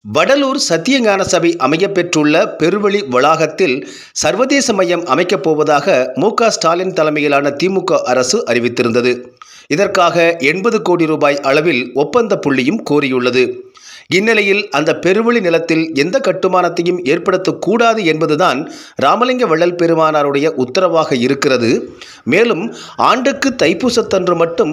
வடலூர் சத்தியஞான சபை அமையப்பெற்றுள்ள பெருவெளி வளாகத்தில் சர்வதேச மையம் அமைக்கப் போவதாக மு.க. ஸ்டாலின் தலைமையிலான திமுக அரசு அறிவித்திருந்தது. இதற்காக 80 கோடி ரூபாய் அளவில் ஒப்பந்த புள்ளியும் கோரியுள்ளது. இந்நிலையில் அந்த பெருவெளி நிலத்தில் எந்த கட்டுமானத்தையும் ஏற்படுத்தக்கூடாது என்பதுதான் ராமலிங்க வள்ளல் பெருமானாருடைய உத்தரவாக இருக்கிறது. மேலும் ஆண்டுக்கு தைப்பூசத்தன்று மட்டும்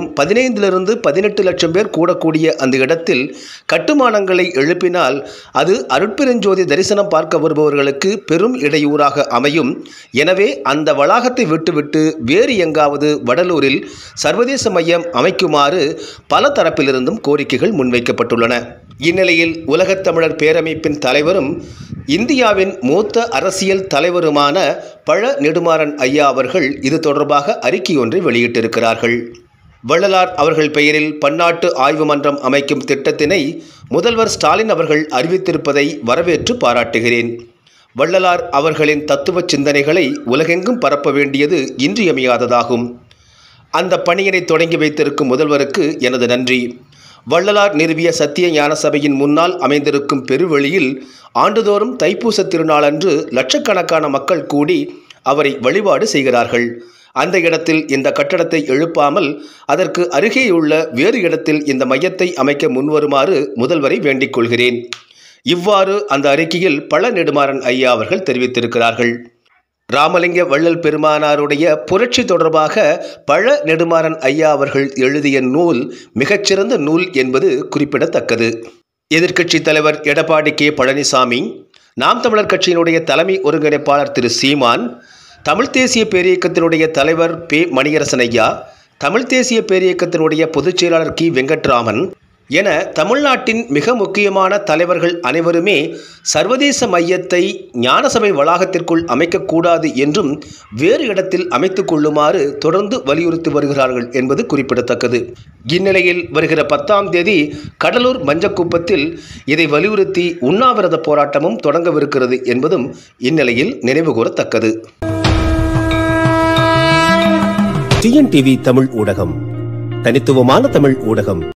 15 to 18 லட்சம் பேர் கூடக்கூடிய அந்த இடத்தில் கட்டுமானங்களை எழுப்பினால் அது அருட்பெருஞ்சோதி தரிசனம் பார்க்க வருபவர்களுக்கு பெரும் இடையூறாக அமையும். எனவே அந்த வளாகத்தை விட்டுவிட்டு வேறு எங்காவது வடலூரில் சர்வதேச மையம் அமைக்குமாறு பல தரப்பிலிருந்தும் கோரிக்கைகள் முன்வைக்கப்பட்டுள்ளன. இந்நிலையில் உலகத் தமிழர் பேரமைப்பின் தலைவரும் இந்தியாவின் மூத்த அரசியல் தலைவருமான பழ. நெடுமாறன் ஐயா அவர்கள் இது தொடர்பாக அறிக்கை ஒன்றை வெளியிட்டிருக்கிறார்கள். வள்ளலார் அவர்கள் பெயரில் பன்னாட்டு ஆய்வு மன்றம் அமைக்கும் திட்டத்தினை முதல்வர் ஸ்டாலின் அவர்கள் அறிவித்திருப்பதை வரவேற்று பாராட்டுகிறேன். வள்ளலார் அவர்களின் தத்துவ சிந்தனைகளை உலகெங்கும் பரப்ப வேண்டியது இன்றியமையாததாகும். அந்த பணியினை தொடங்கி வைத்திருக்கும் முதல்வருக்கு எனது நன்றி. வள்ளலார் நிறுவிய சத்திய ஞான சபையின் முன்னால் அமைந்திருக்கும் பெருவெளியில் ஆண்டுதோறும் தைப்பூச திருநாளன்று லட்சக்கணக்கான மக்கள் கூடி அவரை வழிபாடு செய்கிறார்கள். அந்த இடத்தில் இந்த கட்டடத்தை எழுப்பாமல் அதற்கு அருகேயுள்ள வேறு இடத்தில் இந்த மையத்தை அமைக்க முன்வருமாறு முதல்வரை வேண்டிக் கொள்கிறேன். இவ்வாறு அந்த அறிக்கையில் பழ. நெடுமாறன் ஐயா அவர்கள் தெரிவித்திருக்கிறார்கள். ராமலிங்க வள்ளல் பெருமானாருடைய புரட்சி தொடர்பாக பழ. நெடுமாறன் ஐயா அவர்கள் எழுதிய நூல் மிகச்சிறந்த நூல் என்பது குறிப்பிடத்தக்கது. எதிர்க்கட்சி தலைவர் எடப்பாடி கே. பழனிசாமி, நாம் தமிழர் கட்சியினுடைய தலைமை ஒருங்கிணைப்பாளர் திரு சீமான், தமிழ் தேசிய பேரியக்கத்தினுடைய தலைவர் பே. மணியரசன் ஐயா, தமிழ் தேசிய பேரியக்கத்தினுடைய பொதுச் செயலாளர் கி. வெங்கட்ராமன் என தமிழ்நாட்டின் மிக முக்கியமான தலைவர்கள் அனைவருமே சர்வதேச மையத்தை ஞானசபை வளாகத்திற்குள் அமைக்கக்கூடாது என்றும் வேறு இடத்தில் அமைத்துக் கொள்ளுமாறு தொடர்ந்து வலியுறுத்தி வருகிறார்கள் என்பது குறிப்பிடத்தக்கது. இந்நிலையில் வருகிற 10ஆம் தேதி கடலூர் மஞ்சக்குப்பத்தில் இதை வலியுறுத்தி உண்ணாவிரத போராட்டமும் தொடங்கவிருக்கிறது என்பதும் இந்நிலையில் நினைவுகூரத்தக்கது. TNTV தமிழ் ஊடகம், தனித்துவமான தமிழ் ஊடகம்.